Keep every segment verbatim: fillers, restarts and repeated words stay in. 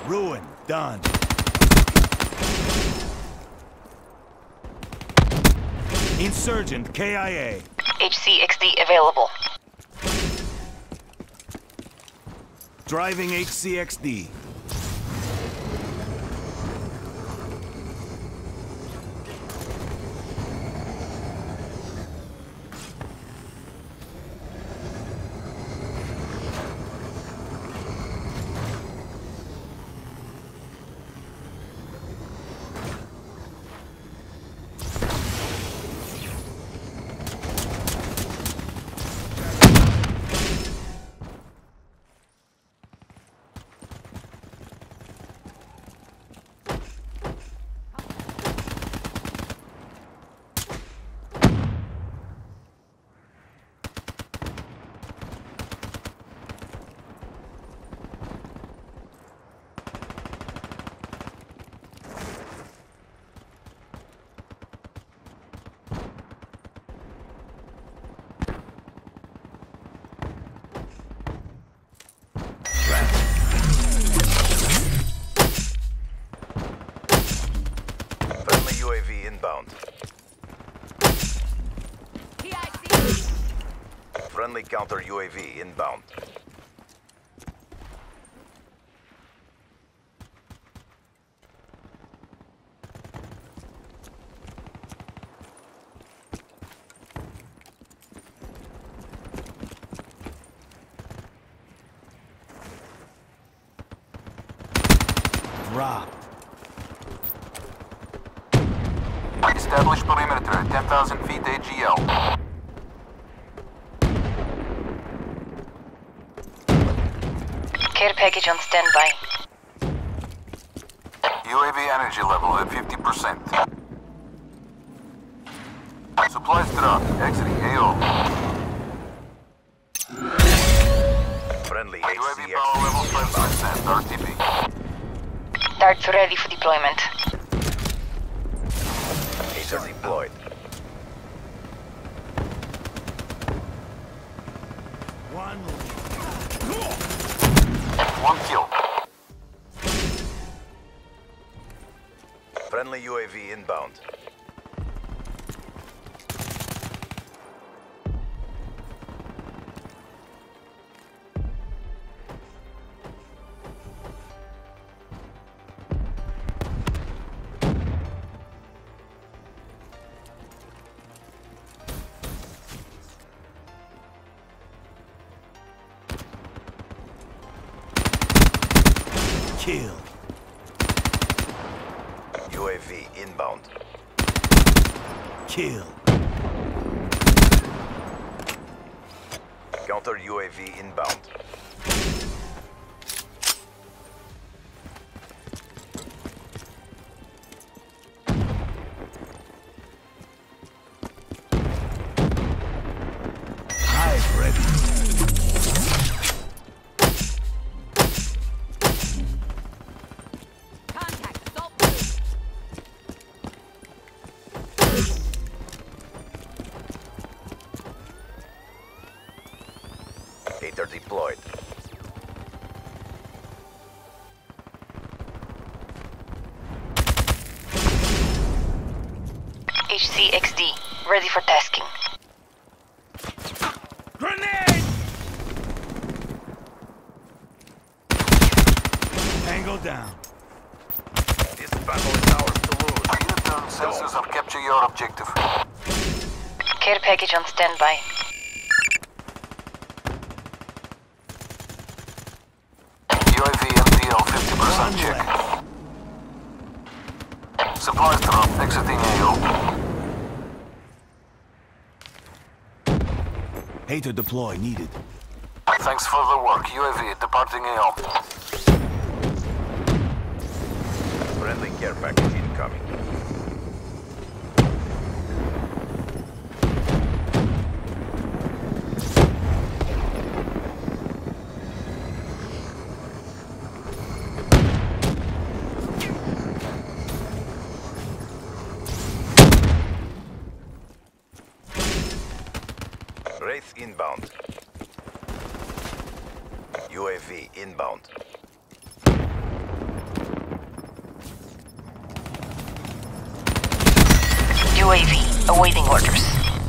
Ruin. Done. Insurgent K I A. H C X D available. Driving H C X D. U A V inbound. Friendly counter U A V inbound. Drop. Establish perimeter at ten thousand feet A G L. Care package on standby. U A V energy level at fifty percent. Supplies dropped. Exiting A O. Friendly U A V H C power level X D five percent. R T B. Darts ready for deployment. Laser deployed. One. One kill. Friendly U A V inbound. Kill. U A V inbound. Kill. Counter U A V inbound. Hive ready. Gator deployed. H C X D ready for tasking. Grenade! Tango down. This battle is ours to lose. Unit sensors have captured your objective. Care package on standby. U A V M T L fifty percent One check. left. Supplies drop. Exiting A O. Hater deploy needed. Thanks for the work. U A V departing A O. Friendly care package incoming. Wraith inbound. U A V inbound. Awaiting orders.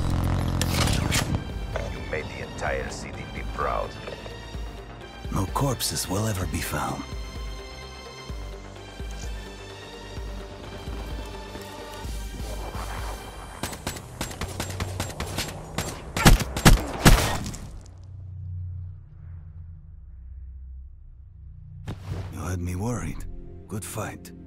You made the entire C D P proud. No corpses will ever be found. You had me worried. Good fight.